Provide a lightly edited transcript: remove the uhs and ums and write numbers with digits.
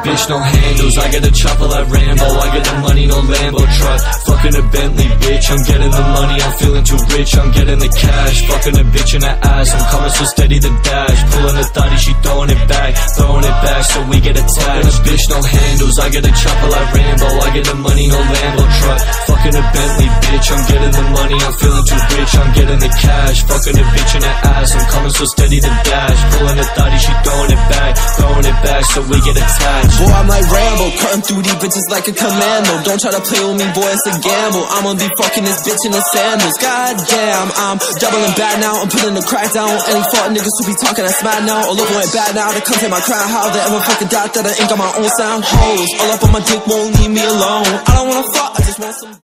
bitch, no handles. I got a chopper like Rambo. I got the money, no Lambo truck. Fucking a Bentley, bitch, I'm getting the money. I'm feeling too rich, I'm getting the cash. Fucking a bitch in the ass, I'm coming so steady the dash. Pulling the thotty, she throwing it back so we get attached. A bitch, no handles. I got a chopper like Rambo. I get the money, no Lambo truck. Fucking a Bentley, bitch, I'm getting the money. I'm feeling too rich, I'm getting the cash. Fucking a bitch in the ass, I'm coming so steady the dash. Pulling the thotty, she throwing it back so we get attached. Boy, I'm like Rambo, cutting through these bitches like a commando. Don't try to play with me, boy, it's a gamble. I'ma be fucking this bitch in the sandals. Goddamn, I'm doubling back now. I'm putting the crack down. Any fuck niggas who be talking, that's mad now. All over went bad now, they come take my crown. How they ever fucking doubt that I ain't got my own sound? Hoes all up on my dick, won't leave me alone. I don't wanna fuck, I just want some